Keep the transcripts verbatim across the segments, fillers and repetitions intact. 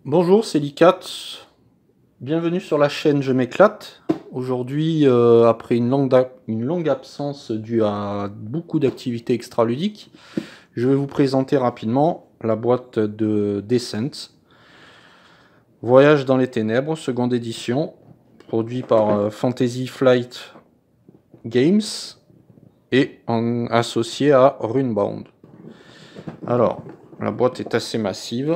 Bonjour, c'est Licat. Bienvenue sur la chaîne Je m'éclate. Aujourd'hui, euh, après une longue, une longue absence due à beaucoup d'activités extra-ludiques, je vais vous présenter rapidement la boîte de Descent. Voyage dans les ténèbres, seconde édition, produit par euh, Fantasy Flight Games et en, associé à Runebound. Alors, la boîte est assez massive.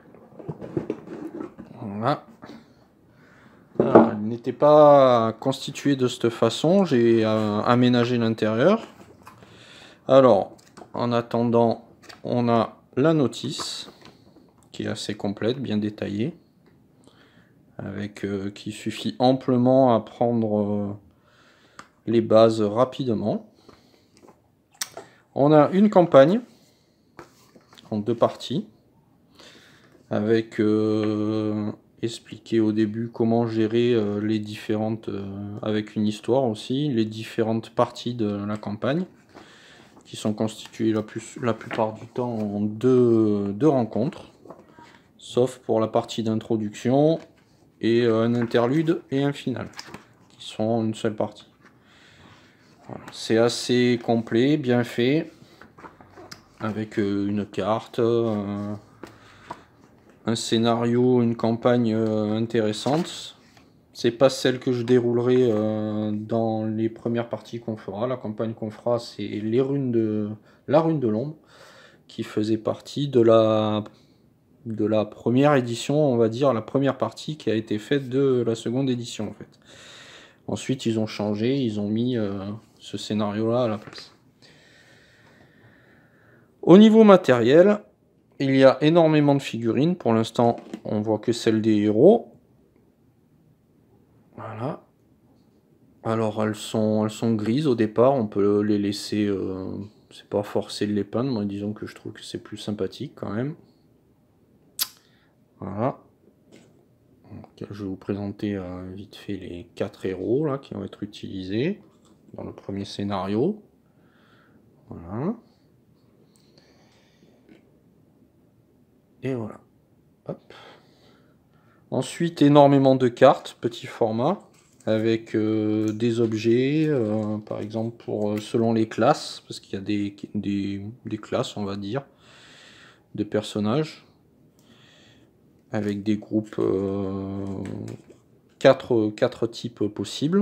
Voilà. Alors, elle n'était pas constituée de cette façon, j'ai euh, aménagé l'intérieur. Alors, en attendant, on a la notice, qui est assez complète, bien détaillée, avec euh, qui suffit amplement à prendre euh, les bases rapidement. On a une campagne, en deux parties, avec... Euh, expliquer au début comment gérer euh, les différentes, euh, avec une histoire aussi, les différentes parties de la campagne, qui sont constituées la, plus, la plupart du temps en deux, deux rencontres, sauf pour la partie d'introduction et euh, un interlude et un final, qui sont une seule partie. Voilà. C'est assez complet, bien fait, avec euh, une carte, euh, un scénario, une campagne euh, intéressante. C'est pas celle que je déroulerai euh, dans les premières parties qu'on fera. La campagne qu'on fera, c'est les runes de la rune de l'ombre, qui faisait partie de la de la première édition, on va dire la première partie qui a été faite de la seconde édition en fait. Ensuite, ils ont changé, ils ont mis euh, ce scénario-là à la place. Au niveau matériel, il y a énormément de figurines. Pour l'instant, on voit que celle des héros. Voilà. Alors elles sont, elles sont grises au départ, on peut les laisser, euh, c'est pas forcé de les peindre, moi disons que je trouve que c'est plus sympathique quand même. Voilà. Donc, je vais vous présenter euh, vite fait les quatre héros là qui vont être utilisés dans le premier scénario. Voilà. Et voilà. Hop. Ensuite, énormément de cartes, petit format, avec euh, des objets, euh, par exemple pour euh, selon les classes, parce qu'il y a des, des, des classes, on va dire, de personnages, avec des groupes, euh, quatre, quatre types possibles.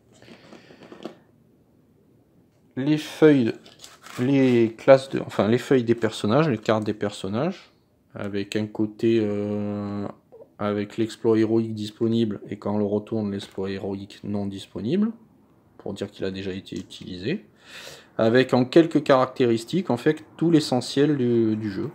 Les feuilles, les classes de, enfin les feuilles des personnages, les cartes des personnages, avec un côté euh, avec l'exploit héroïque disponible et quand on le retourne l'exploit héroïque non disponible, pour dire qu'il a déjà été utilisé, avec en quelques caractéristiques en fait tout l'essentiel du, du jeu.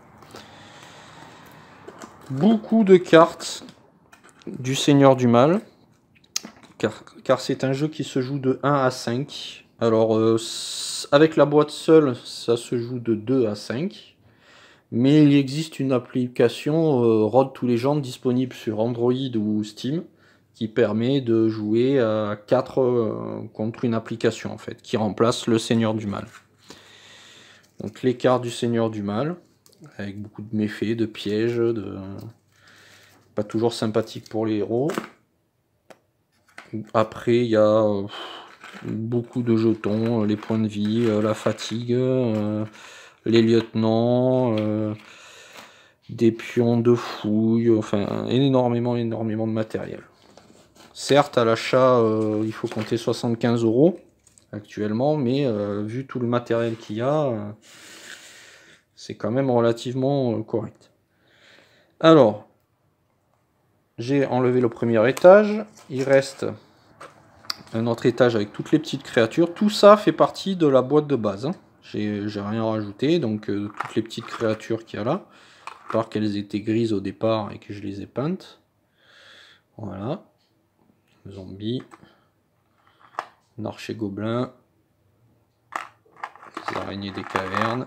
Beaucoup de cartes du Seigneur du Mal, car, car c'est un jeu qui se joue de un à cinq. Alors euh, avec la boîte seule, ça se joue de deux à cinq. Mais il existe une application euh, Road to Legend disponible sur Android ou Steam qui permet de jouer à quatre euh, contre une application en fait, qui remplace le Seigneur du Mal. Donc les cartes du Seigneur du Mal, avec beaucoup de méfaits, de pièges, de... pas toujours sympathique pour les héros. Après il y a euh, beaucoup de jetons, les points de vie, euh, la fatigue, euh, les lieutenants... Euh, des pions de fouille, enfin énormément énormément de matériel. Certes à l'achat euh, il faut compter soixante-quinze euros actuellement, mais euh, vu tout le matériel qu'il y a, euh, c'est quand même relativement euh, correct. Alors, j'ai enlevé le premier étage, il reste un autre étage avec toutes les petites créatures, tout ça fait partie de la boîte de base, hein. J'ai rien rajouté, donc euh, toutes les petites créatures qu'il y a là, part qu'elles étaient grises au départ et que je les ai peintes. Voilà. Zombie. Un archer gobelin. Les araignées des cavernes.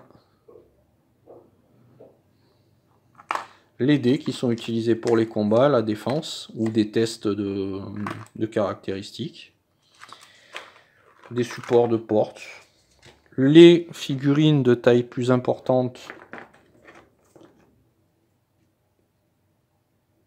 Les dés qui sont utilisés pour les combats, la défense ou des tests de, de caractéristiques. Des supports de porte. Les figurines de taille plus importante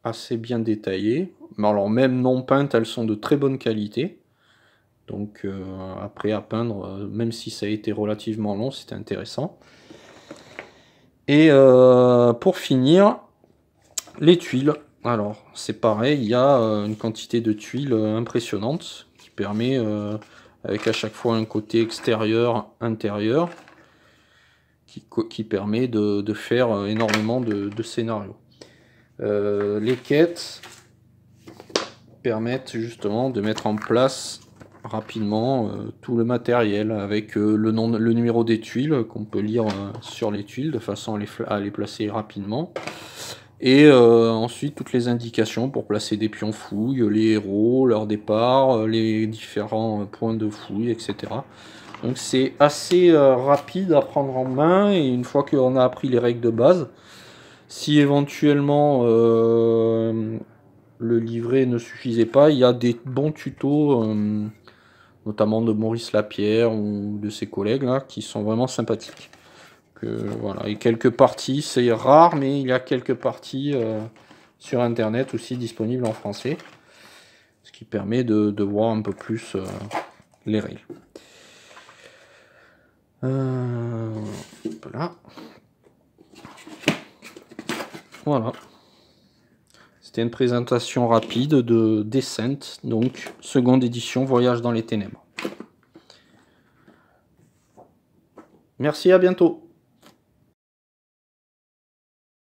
assez bien détaillées. Mais alors même non peintes, elles sont de très bonne qualité. Donc euh, après à peindre, même si ça a été relativement long, c'était intéressant. Et euh, pour finir, les tuiles. Alors c'est pareil, il y a une quantité de tuiles impressionnante qui permet, euh, avec à chaque fois un côté extérieur, intérieur, qui, qui permet de, de faire énormément de, de scénarios. Euh, les quêtes permettent justement de mettre en place rapidement euh, tout le matériel avec euh, le, nom, le numéro des tuiles qu'on peut lire euh, sur les tuiles de façon à les, à les placer rapidement. Et euh, ensuite toutes les indications pour placer des pions fouilles, les héros, leur départ, les différents points de fouille, et cetera. Donc c'est assez euh, rapide à prendre en main, et une fois qu'on a appris les règles de base, si éventuellement euh, le livret ne suffisait pas, il y a des bons tutos, euh, notamment de Maurice Lapierre ou de ses collègues là, qui sont vraiment sympathiques. Que, voilà. Et quelques parties, c'est rare, mais il y a quelques parties euh, sur internet aussi disponibles en français, ce qui permet de, de voir un peu plus euh, les règles. Euh, voilà. Voilà. C'était une présentation rapide de Descent, donc seconde édition, Voyage dans les ténèbres. Merci, à bientôt.